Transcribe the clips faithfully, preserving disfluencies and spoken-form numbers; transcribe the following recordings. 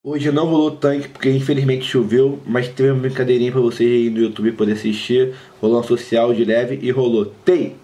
Hoje não rolou tanque porque infelizmente choveu, mas teve uma brincadeirinha pra vocês aí no YouTube poder assistir. Rolou um social de leve e rolou. Tem!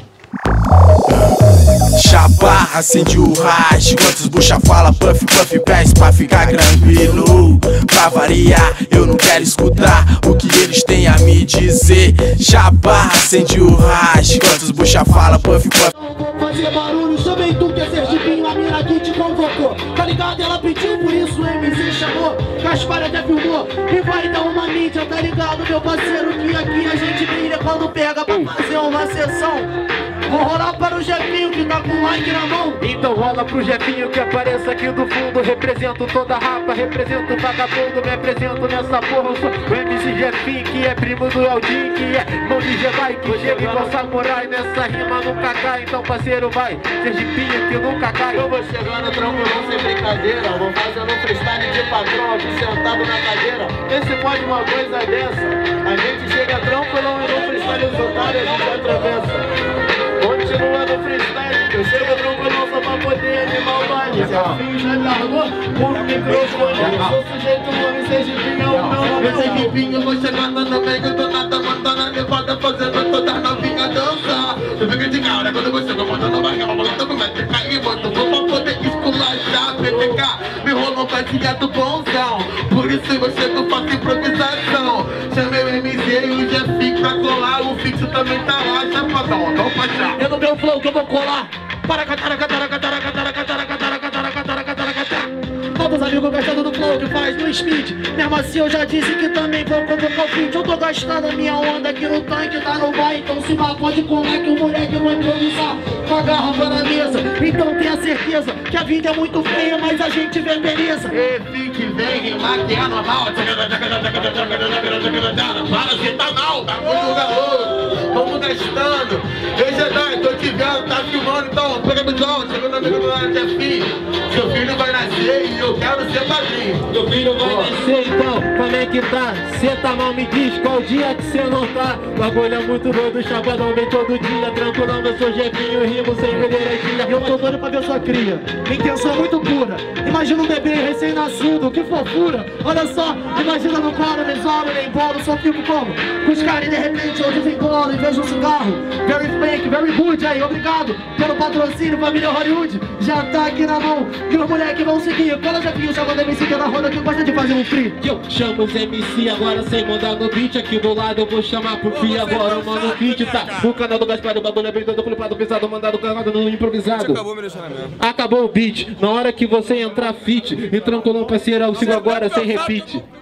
Chapa, acende o hash, quantos bucha fala, puff, puff, pés pra ficar tranquilo. Pra variar, eu não quero escutar o que eles têm a me dizer. Chapa, acende o hash, quantos bucha fala, puff, puff. Fazer barulho, chamei tu que é Sergipinho, a mina aqui te convocou. Tá ligado? Ela pediu, por isso o M C chamou. Gaspar até filmou e vai dar uma mídia, tá ligado, meu parceiro? Que aqui a gente brilha quando pega pra fazer uma sessão. Vou rolar para o Jefinho que tá com o like na mão. Então rola pro Jefinho que apareça aqui do fundo. Represento toda a rapa, represento o vagabundo. Me apresento nessa porra, eu sou o M C Jefinho, que é primo do Eldin, que é mão de Jedi, que chega igual samurai. Nessa rima nunca cai, então parceiro vai, Sergipinho que nunca cai. Eu vou chegando tranquilão sem brincadeira, vou fazendo freestyle de patrão aqui sentado na cadeira. Vê se pode uma coisa dessa, a gente chega tranquilão e no freestyle os otários a gente atravessa. Continua no freestyle, eu chego tranquilão só pra poder animar o baile. Jefinho já largou o microfone, eu sou sujeito, o nome Sergipinho é o meu nome. Eu Sergipinho, eu vou chegando no meio do nada, mandando a levada, fazendo toda a novinha dançar. Eu fico de cara quando você vai mandando barriga, uma bolota começa a cair, mano, vou pra poder esculachar, P T K, me rolou um passinha do bonzão, por isso eu chego, faço improvisação. Chamei o M Z e o Jefinho pra colar, o fixo também tá lá, chapadão, não pode já. É no meu flow que eu vou colar. Para catara, catara, catara, catara, catara, catara, catara, catara, catara, catara. Todos os amigos gastando do flow que faz no speed. Mesmo assim eu já disse que também vou convocar o feat. Eu tô gastando a minha onda aqui no tanque, tá no bar. Então se vai, pode colar que o moleque vai improvisar com a garrafa na mesa. Então tenha certeza que a vida é muito feia, mas a gente vê beleza. E fique vem rimar que é normal. Para se tá mal, tá muito galoso. Vamos gastando. Ei, Jedi, tô te vendo, tá filmando, então pega no João, chegando amigo do Jefinho. Seu filho vai nascer e eu quero ser padrinho. Meu filho vai nascer, então, como é que tá? Cê tá mal, me diz qual dia que cê não tá. Bagulho é muito doido, chapadão vem todo dia. Tranquilão, eu sou Jefinho, rimo sem peleiradinha. Eu tô doido pra ver sua cria, minha intenção é muito pura. Imagina um bebê recém-nascido, que fofura. Olha só, imagina no colo, nem solo, nem bolo. Só fico como? Com os caras e de repente eu desencolo e vejo um cigarro. Very fake, very good, aí, obrigado pelo patrocínio, família Hollywood. Já tá aqui na mão, e os moleques vão seguir. Cola Jefinho, chama o M C que é da roda que gosta de fazer um free. Eu chamo os M C agora sem mandar no beat. Aqui do lado eu vou chamar pro free agora, mano, o beat tá. O canal do Gaspar, o bagulho é bem todo flipado, pesado, mandado, canado no improvisado. Acabou meu relacionamento. Acabou o beat, na hora que você entrar fit. E tranquilão, parceiro, eu sigo agora sem repeat.